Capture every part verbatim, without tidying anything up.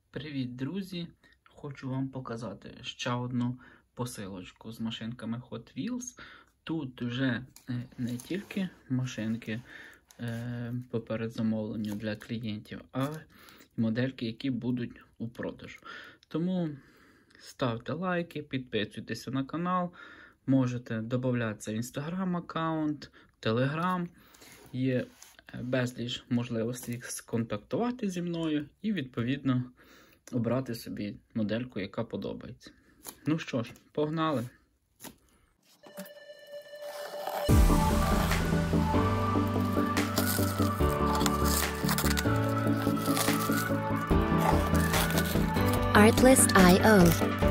Привіт, друзі! Хочу вам показати ще одну посилочку з машинками Hot Wheels. Тут вже не тільки машинки е, по передзамовленню для клієнтів, а й модельки, які будуть у продажу. Тому ставте лайки, підписуйтеся на канал, можете додатися в інстаграм аккаунт, телеграм. Є безліч можливостей сконтактувати зі мною і, відповідно, обрати собі модельку, яка подобається. Ну що ж, погнали! Artlist точка ай о.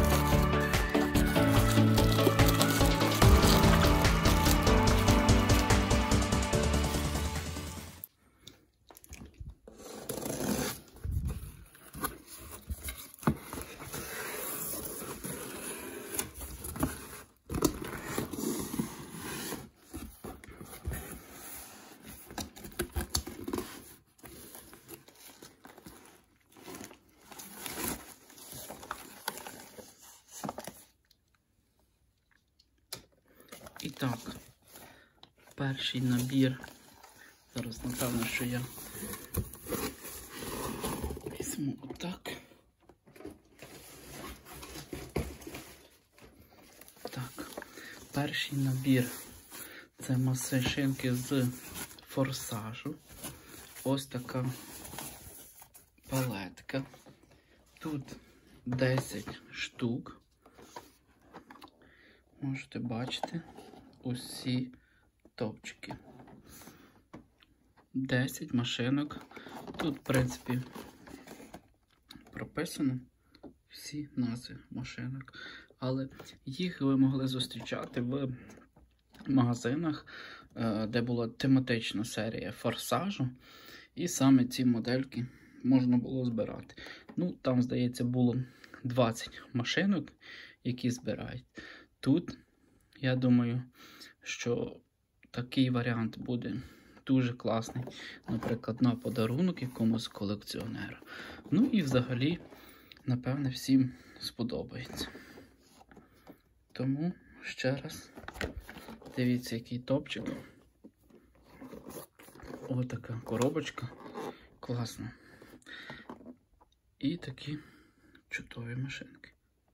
І так, перший набір. Зараз, напевно, що я візьму отак. Так, перший набір – це машинки з форсажу. Ось така палетка. Тут десять штук. Можете бачити усі топчики. десять машинок. Тут, в принципі, прописано всі назви машинок. Але їх ви могли зустрічати в магазинах, де була тематична серія форсажу. І саме ці модельки можна було збирати. Ну, там, здається, було двадцять машинок, які збирають. Тут, я думаю, що такий варіант буде дуже класний, наприклад, на подарунок якомусь колекціонеру. Ну і взагалі, напевне, всім сподобається. Тому ще раз дивіться, який топчик. Ось така коробочка. Класна. І такі чудові машинки.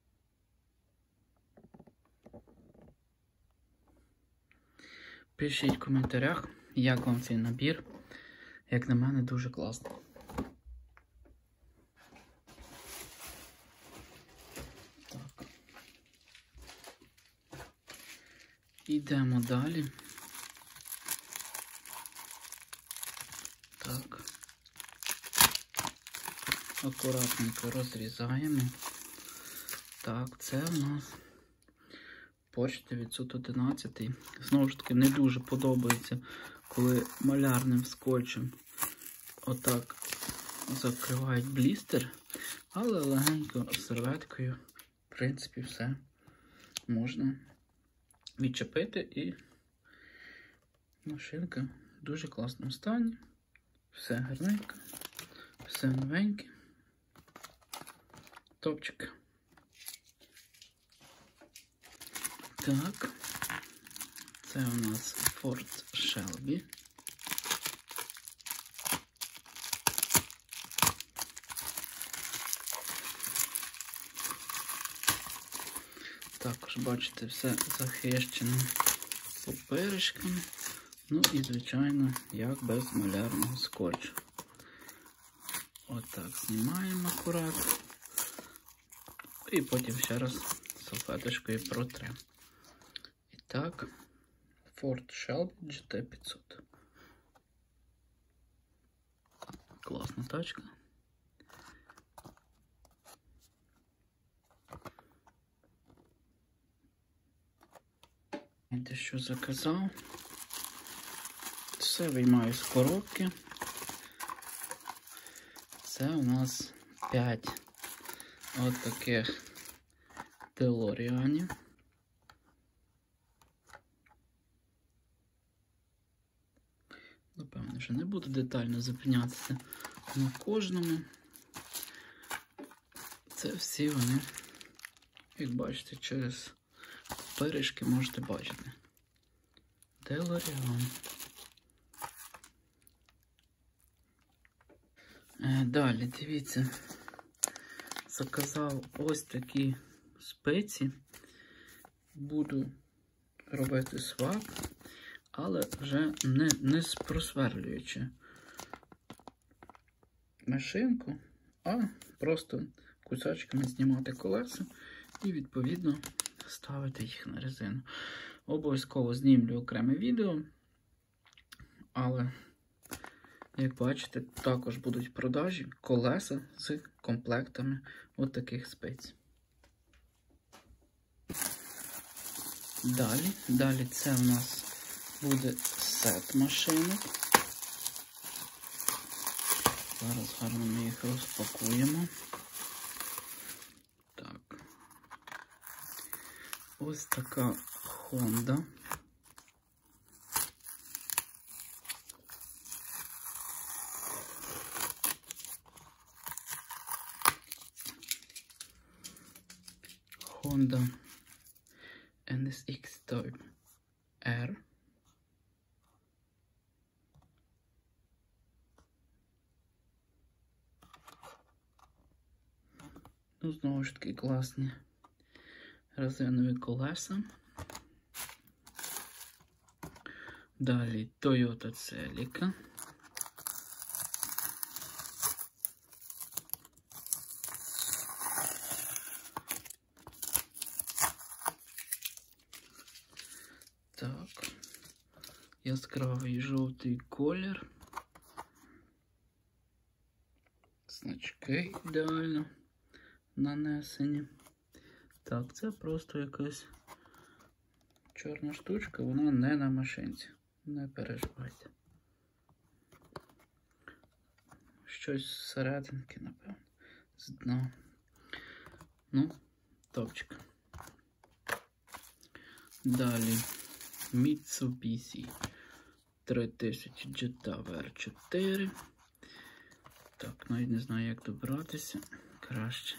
Пишіть в коментарях, як вам цей набір. Як на мене, дуже класно. Так. Ідемо далі. Так. Акуратненько розрізаємо. Так, це у нас Porsche дев'ятсот одинадцять. Знову ж таки, не дуже подобається, коли малярним скотчем отак закривають блістер, але легенько серветкою, в принципі, все можна відчепити, і машинка в дуже класному стані. Все гарненько, все новеньке. Топчик. Так, це у нас Ford Shelby. Також, бачите, все захищено папиришками. Ну і, звичайно, як без малярного скотчу. Отак знімаємо акуратно. І потім ще раз салфеточкою протремо. І так, Ford Shelby джі ті п'ятсот. Класна тачка. Те, що заказав. Все виймаю з коробки. Це у нас п'ять от таких Делоріанів. Напевно, вже не буду детально зупинятися на кожному. Це всі вони, як бачите, через перешки можете бачити. Делоріан. Далі, дивіться, заказав ось такі спиці. Буду робити свап, але вже не, не просверлюючи машинку, а просто кусачками знімати колеса і відповідно ставити їх на резину. Обов'язково знімлю окреме відео, але, як бачите, також будуть в продажі колеса з комплектами от таких спиць. Далі, далі це в нас буде сет машинок. Зараз гарно ми їх розпакуємо. Так. Ось така Honda. Honda ен ес ікс Type R. Ну, знову ж таки класні резинові колеса. Далі Toyota Celica. Так, яскравий жовтий колір. Значки ідеально нанесені. Так, це просто якась чорна штучка, вона не на машинці. Не переживайте. Щось зсерединки, напевно, з дна. Ну, топчик. Далі Mitsubishi три тисячі джі ті ві ар чотири. Так, навіть не знаю, як добратися. Краще.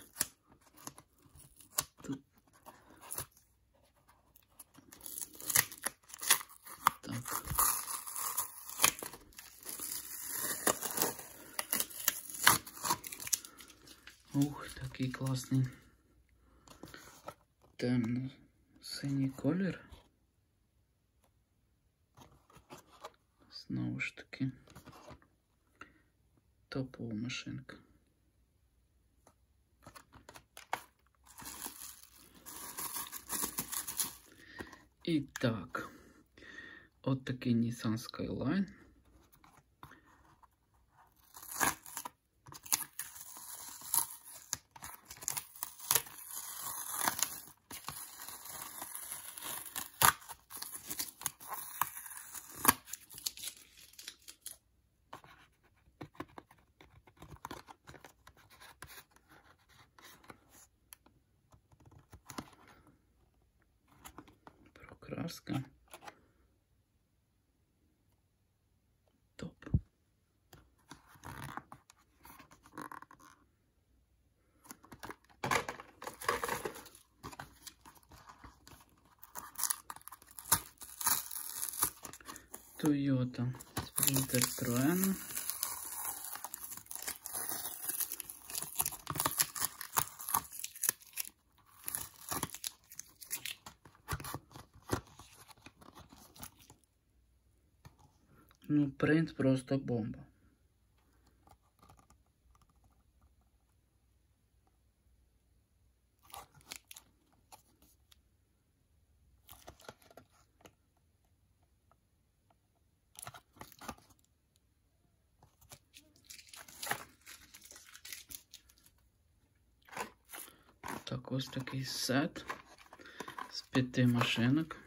Тут. Так. Ух, такий класний темно-синій колір. Знову ж таки, топова машинка. І так, от такий Nissan Skyline. Краска. Топ. Toyota Sprinter Trueno. Ну, принт просто бомба. Так, ось такий сет з п'яти машинок.